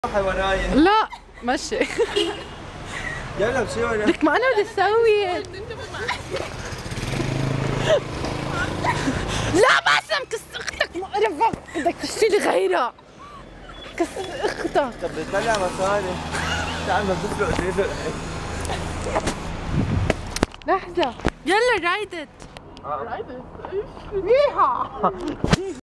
وراي لا مشي. يلا بشي وراي. لك ما انا بدي اسوي. لا باسم كس اختك مقرفة، بدك تشتري غيرها. كس اختك. طب بتطلع مصاري. تعال بفرق زيت. لحظة يلا رايدت. رايدت؟ ايش؟